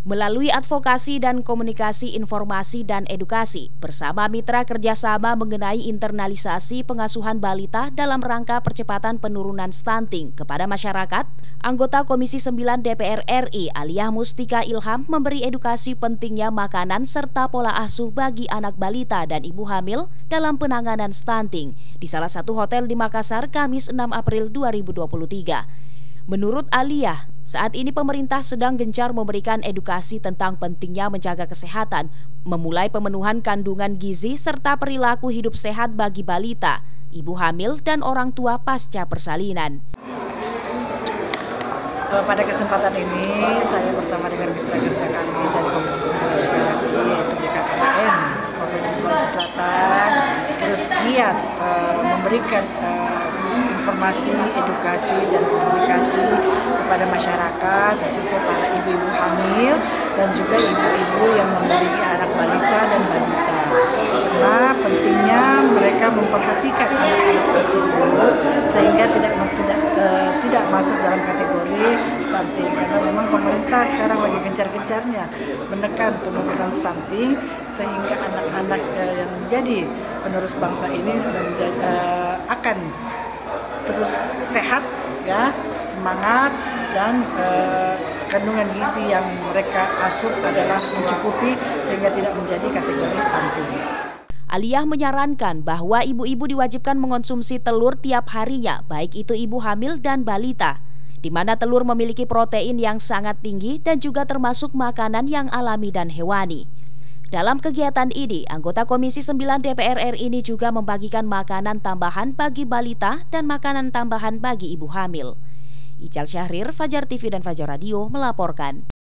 Melalui advokasi dan komunikasi informasi dan edukasi bersama mitra kerjasama mengenai internalisasi pengasuhan balita dalam rangka percepatan penurunan stunting kepada masyarakat, anggota Komisi 9 DPR RI Aliyah Mustika Ilham memberi edukasi pentingnya makanan serta pola asuh bagi anak balita dan ibu hamil dalam penanganan stunting di salah satu hotel di Makassar Kamis 6 April 2023. Menurut Aliyah, saat ini pemerintah sedang gencar memberikan edukasi tentang pentingnya menjaga kesehatan, memulai pemenuhan kandungan gizi serta perilaku hidup sehat bagi balita, ibu hamil, dan orang tua pasca persalinan. Pada kesempatan ini, saya bersama dengan mitra kerja kami dari Komisi 9 DPR RI, yaitu BKKBN Provinsi Sulawesi Selatan, terus giat memberikan informasi, edukasi, dan komunikasi kepada masyarakat, khususnya para ibu-ibu hamil dan juga ibu-ibu yang memiliki anak balita dan balita. Karena pentingnya mereka memperhatikan anak-anak tersebut sehingga tidak masuk dalam kategori stunting. Karena memang pemerintah sekarang lagi gencar-gencarnya menekan penurunan stunting sehingga anak-anak yang menjadi penerus bangsa ini akan terus sehat, ya, semangat, dan kandungan gizi yang mereka asup adalah mencukupi sehingga tidak menjadi kategori stunting. Aliyah menyarankan bahwa ibu-ibu diwajibkan mengonsumsi telur tiap harinya, baik itu ibu hamil dan balita, di mana telur memiliki protein yang sangat tinggi dan juga termasuk makanan yang alami dan hewani. Dalam kegiatan ini, anggota Komisi 9 DPR RI ini juga membagikan makanan tambahan bagi balita dan makanan tambahan bagi ibu hamil. Ical Syahrir, Fajar TV dan Fajar Radio melaporkan.